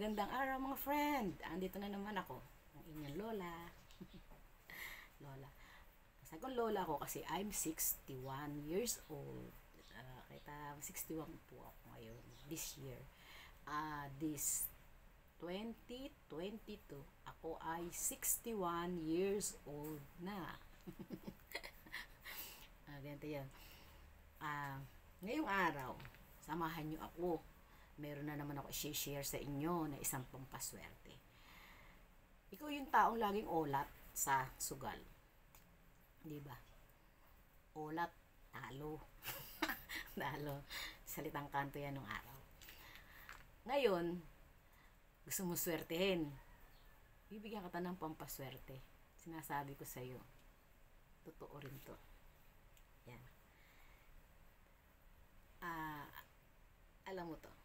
Magandang araw mga friend. Andito na naman ako, ang inyong lola. Lola. Sabi kong lola ko kasi I'm 61 years old. Kita 61 po ako ngayon this year. This 2022, ako ay 61 years old na. Ganito yan. Ngayong araw, samahan nyo ako. Meron na naman ako i-share sa inyo na isang pampaswerte. Ikaw yung taong laging olat sa sugal. Di ba? Olat, talo. Talo. Salitang kanto yan nung araw. Ngayon, gusto mo swertehin. Bibigyan ka ng pampaswerte. Sinasabi ko sa'yo. Totoo rin to. Yan. Alam mo to.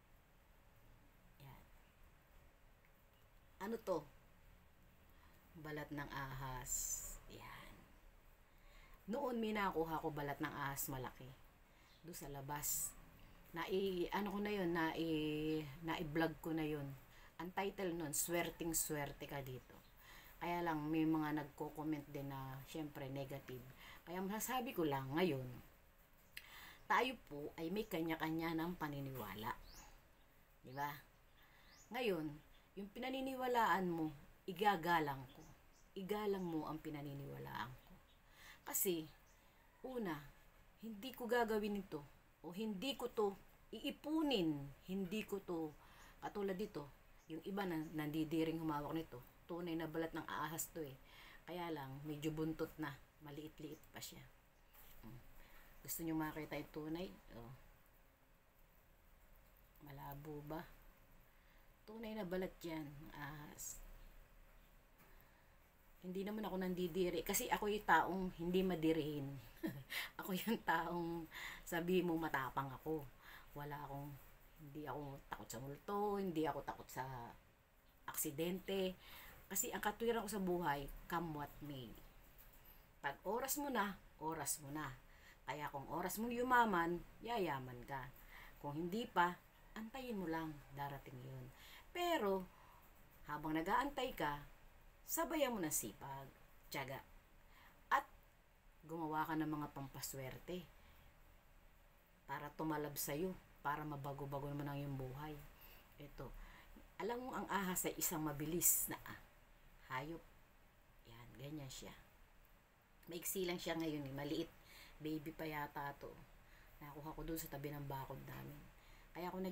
Yan. Ano to? Balat ng ahas. Yan. Noon may nakuha ko balat ng ahas malaki. Doon sa labas. Ano ko na yun, na-vlog ko na yun. Ang title nun, Swerting Swerte Ka Dito. Kaya lang may mga nagko-comment din na syempre negative. Kaya masasabi ko lang ngayon, tayo po ay may kanya-kanya ng paniniwala. Di ba? Ngayon, yung pinaniniwalaan mo, igagalang ko. Igalang mo ang pinaniniwalaan ko. Kasi, una, hindi ko gagawin ito o hindi ko to iipunin. Hindi ko to, katulad dito, yung iba na nandidiring humawak nito, tunay na balat ng ahas to eh. Kaya lang, medyo buntot na, maliit-liit pa siya. Gusto nyo makita yung tunay? Oh. Malabo ba? Tunay na balat yan, ahas. Hindi naman ako nandidiri. Kasi ako yung taong hindi madirihin. Ako yung taong sabi mo matapang ako. Hindi ako takot sa multo, hindi ako takot sa aksidente. Kasi ang katwiran ko sa buhay, come what may. Pag oras mo na, oras mo na. Kaya kung oras mong yumaman, yayaman ka. Kung hindi pa, antayin mo lang, darating yun. Pero, habang nag-aantay ka, sabayan mo ng sipag, tiyaga, at gumawa ka ng mga pampaswerte para tumalab sa'yo, para mabago-bago naman ang iyong buhay. Ito, alam mo ang ahas ay isang mabilis na hayop. Yan, ganyan siya. Maiksi lang siya ngayon, maliit. Baby pa yata to. Nakuha ko doon sa tabi ng bakod namin. Kaya ako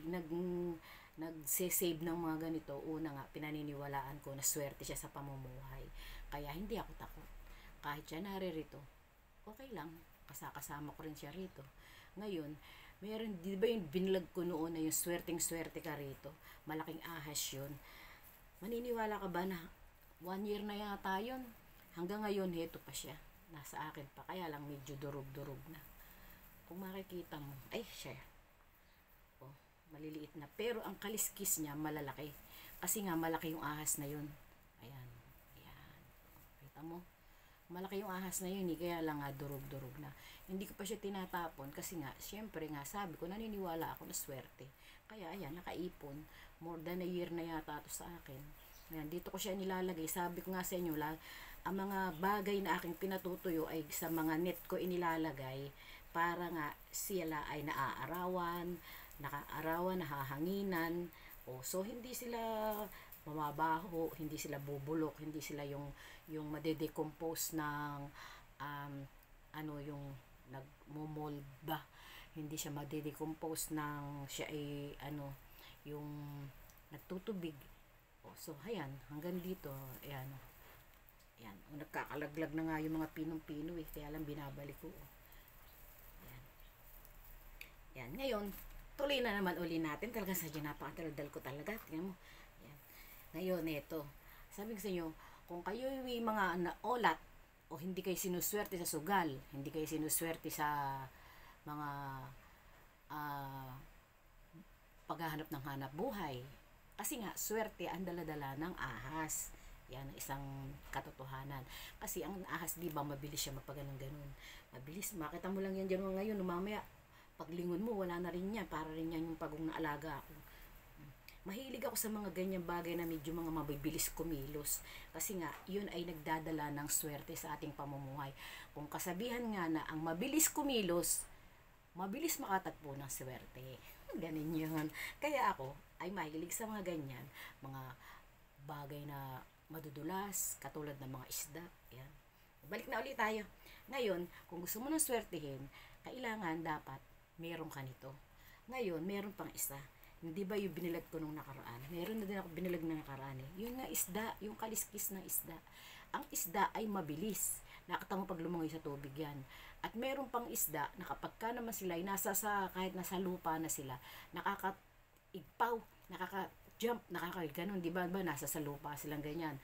nag-save ng mga ganito. Una nga, pinaniniwalaan ko na swerte siya sa pamumuhay. Kaya hindi ako takot. Kahit siya naririto, okay lang. Kasama ko rin siya rito. Ngayon, meron, di ba yung binlog ko noon na yung swerting-swerte ka rito? Malaking ahas yun. Maniniwala ka ba na 1 year na yata yun? Hanggang ngayon, heto pa siya. Nasa akin pa. Kaya lang medyo durog-durog na. Kung makikita mo, ay, share. Oh, maliliit na. Pero ang kaliskis niya, malalaki. Kasi nga, malaki yung ahas na yun. Ayan. Ayan. Kita mo? Malaki yung ahas na yun. Kaya lang nga, durog-durog na. Hindi ko pa siya tinatapon. Kasi nga, syempre nga, sabi ko, naniniwala ako na swerte. Kaya, ayan, nakaipon. More than a year na yata ito sa akin. Ayan, dito ko siya nilalagay. Sabi ko nga sa inyo, ang mga bagay na aking pinatutuyo ay sa mga net ko inilalagay para nga sila ay naaarawan, nahahanginan. So hindi sila mamabaho, hindi sila bubulok, hindi sila yung madedecompose ng yung nagmomold ba. Hindi siya madedecompose ng siya ay yung nagtutubig. So ayan, hanggang dito, ayan. Yan, nagkakalaglag na nga yung mga pinong-pino kaya lang binabalik ko. Yan. Yan, ngayon, tuloy na naman uli natin. Talagang sadya napakadaldal ko talaga. Tingnan mo. Yan. Ngayon, ito. Sabi ko sa inyo, kung kayo yung mga naolat o hindi kayo sinuswerte sa sugal, hindi kayo sinuswerte sa mga paghahanap ng hanap buhay, kasi nga, swerte ang daladala ng ahas. Yan, isang katotohanan. Kasi ang ahas, di ba, mabilis siya mapaganon-ganon. Mabilis. Makita mo lang yan dyan ngayon. Mamaya, paglingon mo, wala na rin yan. Para rin yan yung pagong naalaga ako. mahilig ako sa mga ganyang bagay na medyo mga mabibilis kumilos. Kasi nga, yun ay nagdadala ng swerte sa ating pamumuhay. Kung kasabihan nga na ang mabilis kumilos, mabilis makatagpo ng swerte. Ganin yun. Kaya ako ay mahilig sa mga ganyan, mga bagay na madudulas, katulad ng mga isda. Yan. Balik na ulit tayo. Ngayon, kung gusto mo ng swertehin, kailangan dapat meron ka nito. Ngayon, meron pang isa. Hindi ba yung binilag ko nung nakaraan? Meron na din ako binilag na nakaraan eh. Yung nga isda, yung kaliskis ng isda. Ang isda ay mabilis. Nakita mo pag lumangoy sa tubig yan. At meron pang isda na kapag ka naman sila ay kahit nasa lupa na sila, nakaka-igpaw, nakaka-jump, nakaka-ganon, di ba? Nasa sa lupa silang ganyan.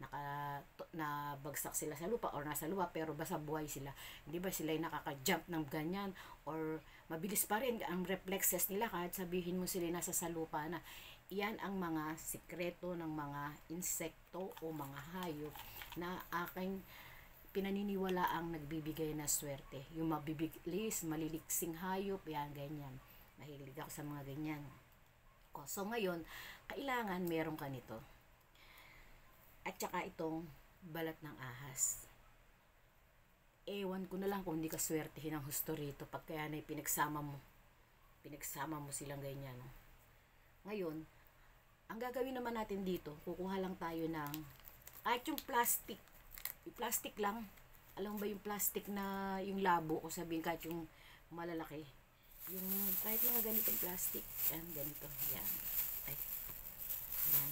Nabagsak sila sa lupa or nasa lupa pero basta buhay sila. Hindi ba sila ay nakaka-jump ng ganyan or mabilis pa rin ang reflexes nila kahit sabihin mo sila nasa sa lupa na. Iyan ang mga sikreto ng mga insekto o mga hayop na aking pinaniniwala ang nagbibigay na swerte. Yung mabibilis, maliliksing hayop, yan, ganyan. Mahilig ako sa mga ganyan. So ngayon, kailangan meron ka nito. At saka itong balat ng ahas. Ewan ko na lang kung hindi ka swertehin ang husto rito pag kaya na pinagsama mo. Pinagsama mo silang ganyan. No? Ngayon, ang gagawin naman natin dito, kukuha lang tayo ng kahit yung plastic. Yung plastic lang. Alam mo ba yung plastic na yung labo o sabihin kahit yung malalaki. Yung kahit mga ganitong plastic. Yan, ganito. Yan. Ay. Yan.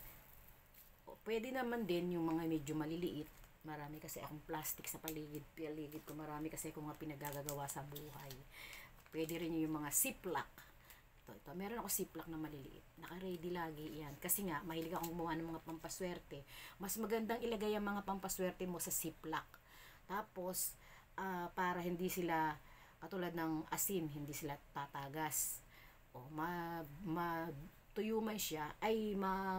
Pwede naman din yung mga medyo maliliit. Marami kasi akong plastic sa paligid ko. Marami kasi akong mga pinagagagawa sa buhay. Pwede rin yung mga ziplock. Ito. Meron ako ziplock na maliliit. Naka-ready lagi yan. Kasi nga, mahilig akong gumawa ng mga pampaswerte. Mas magandang ilagay ang mga pampaswerte mo sa ziplock. Tapos, para hindi sila, katulad ng asin, hindi sila tatagas. O, tuyo man siya, ay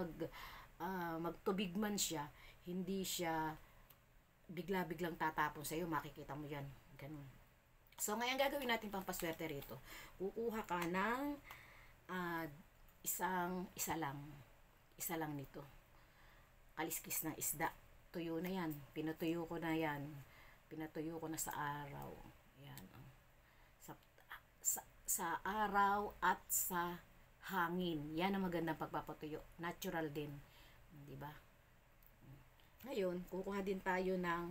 magtubig man siya, hindi siya bigla-biglang tatapon sa iyo, makikita mo yan, ganun. So ngayon gagawin natin pampaswerte rito. Kukuha ka ng isa lang nito, kaliskis ng isda. Tuyo na yan, pinatuyo ko na sa araw. Yan. Sa araw at sa hangin, yan ang magandang pagpapatuyo, natural din. Di ba? Ngayon, kukuha din tayo ng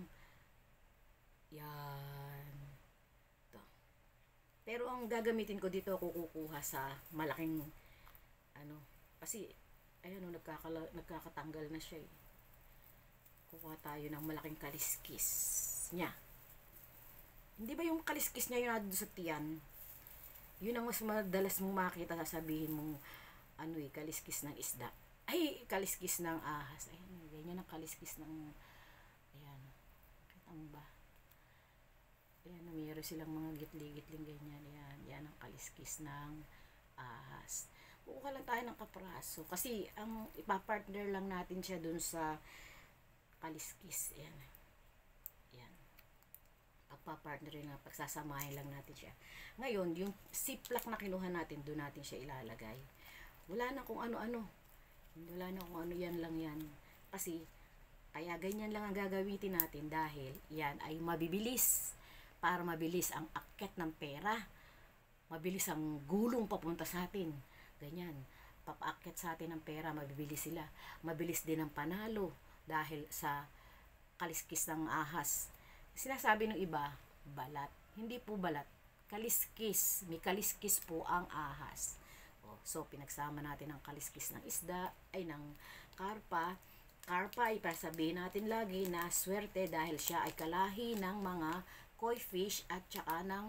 yan. Ito. Pero ang gagamitin ko dito, kukuha sa malaking kasi ayan nagkakatanggal na siya eh. Kukuha tayo ng malaking kaliskis niya. Hindi ba yung kaliskis niya yung nandun sa tiyan? Yun ang mas madalas mong makita, sasabihin mong kaliskis ng isda. Ay, kaliskis ng ahas. Ay, ganyan ang kaliskis ng, ayan, kita mo ba? Ayan, mayroon silang mga gitli-gitling ganyan. Ayan, yan ang kaliskis ng ahas. Kukuha lang tayo ng kapraso. Kasi, ang ipapartner lang natin siya dun sa kaliskis. Ayan. Ayan. Pagpapartner na, pagsasamahin lang natin siya. Ngayon, yung ziplock na kinuha natin, dun natin siya ilalagay. Wala na kung ano-ano. Yan lang yan. Kasi, kaya ganyan lang ang gagamitin natin dahil yan ay mabibilis. Para mabilis ang akyat ng pera. Mabilis ang gulong papunta sa atin. Ganyan. Papaakyat sa atin ng pera, mabibilis sila. Mabilis din ang panalo dahil sa kaliskis ng ahas. Sinasabi ng iba, balat. Hindi po balat. Kaliskis. May kaliskis po ang ahas. So, pinagsama natin ang kaliskis ng isda, ay ng karpa. Karpa ay sabihin natin lagi na swerte dahil siya ay kalahi ng mga koi fish at saka ng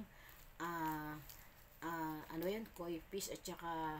koi fish at saka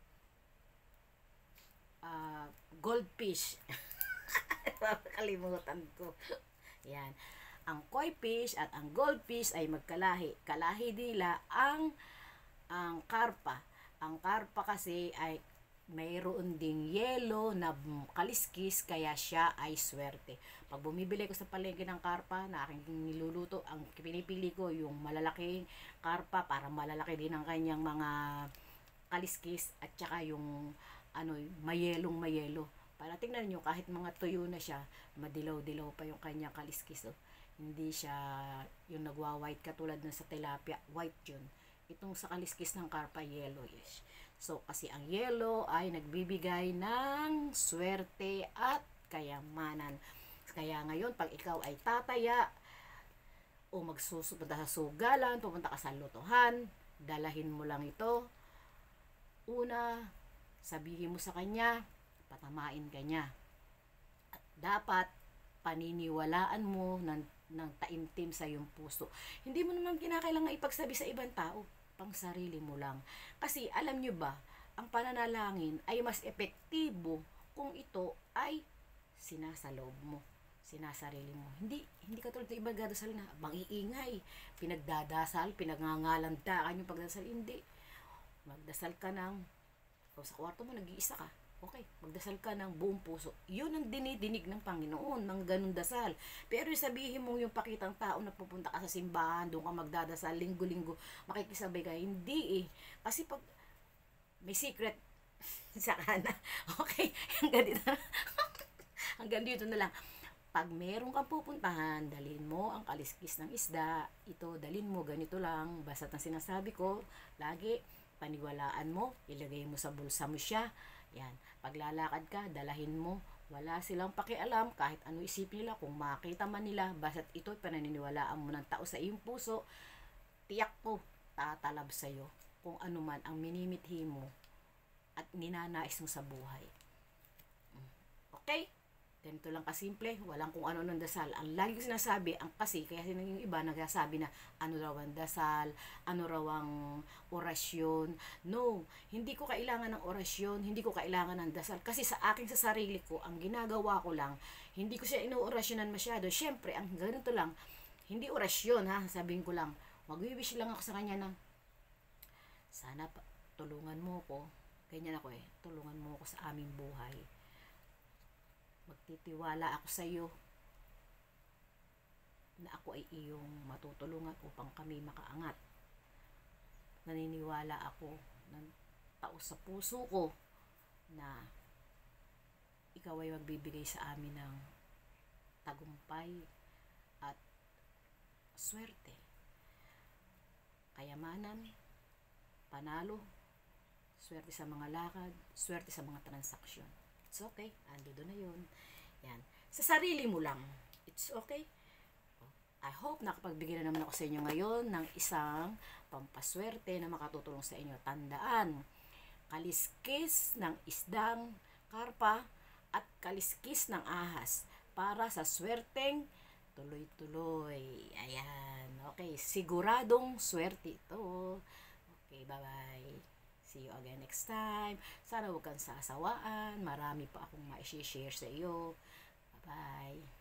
goldfish. Kalimutan ko. Yan. Ang koi fish at ang goldfish ay magkalahi. Kalahi nila ang karpa. Ang karpa kasi ay mayroon ding yelo na kaliskis, kaya siya ay swerte. Pag bumibili ko sa palengke ng karpa na aking niluluto, ang pinipili ko yung malalaking karpa para malalaki din ang kanyang mga kaliskis at saka yung mayelong-mayelo. Para tingnan nyo, kahit mga tuyo na siya, madilaw-dilaw pa yung kanyang kaliskis. Oh. Hindi siya yung nagwa-white katulad ng sa tilapia. White yun. Itong sa kaliskis ng karpa, yellowish. So, kasi ang yellow ay nagbibigay ng swerte at kayamanan. Kaya ngayon, pag ikaw ay tataya o magsusunod sa sugalan, pupunta ka sa lutuhan, dalahin mo lang ito. Una, sabihin mo sa kanya, patamain ka niya. At dapat, paniniwalaan mo ng taimtim sa iyong puso. Hindi mo naman kinakailangan ipagsabi sa ibang tao, pang sarili mo lang. Kasi alam nyo ba, ang pananalangin ay mas epektibo kung ito ay sinasaloob mo, sinasarili mo. Hindi katulad ng ibang dadasal na mangiingay, pinagdadasal, pinangangalandakan yung pagdasal. Hindi. Magdasal ka ng, o sa kwarto mo, nag-iisa ka. Okay, magdasal ka ng buong puso. Yun ang dinidinig ng Panginoon, ng ganun dasal. Pero sabihin mo yung pakitang tao na pupunta ka sa simbahan, doon ka magdadasal, linggo-linggo, makikisabay ka. Hindi eh. Kasi pag may secret sa kana, okay, hanggang dito na. Hanggang dito na lang. Pag meron kang pupuntahan, dalhin mo ang kaliskis ng isda. Ito, dalhin mo, ganito lang. Basta ang sinasabi ko, lagi, paniwalaan mo, ilagay mo sa bulsa mo siya. Yan. Paglalakad ka, dalahin mo. Wala silang pakialam kahit ano isipin nila, kung makita man nila, basta't ito pananiniwalaan mo ng tao sa iyong puso, tiyak ko, tatalab sa'yo kung ano man ang minimithi mo at ninanais mo sa buhay. Okay? Ganito lang kasimple, walang kung ano ng dasal. Ang lagi ko sinasabi, ang kasi, kaya yung iba nagsasabi na ano raw ang dasal, ano raw ang orasyon. No, hindi ko kailangan ng orasyon, hindi ko kailangan ng dasal. Kasi sa akin sa sarili ko, ang ginagawa ko lang, hindi ko siya inuorasyonan masyado. Siyempre, ang ganito lang, hindi orasyon ha, sabihin ko lang, mag-wish lang ako sa kanya ng, sana tulungan mo ko, ganyan ako tulungan mo ko sa aming buhay. Magtitiwala ako sa iyo na ako ay iyong matutulungan upang kami makaangat. Naniniwala ako ng taos sa puso ko na ikaw ay magbibigay sa amin ng tagumpay at swerte, kayamanan, panalo, swerte sa mga lakad, swerte sa mga transaksyon. It's okay. Ando na yun. Yan. Sa sarili mo lang. It's okay. I hope nakapagbigay na naman ako sa inyo ngayon ng isang pampaswerte na makatutulong sa inyo. Tandaan, kaliskis ng isdang karpa at kaliskis ng ahas para sa swerteng tuloy-tuloy. Ayan. Okay. Siguradong swerte ito. Okay. Bye-bye. See you again next time. Sana huwag kang sasawaan. Marami pa akong ma-share sa iyo. Bye-bye.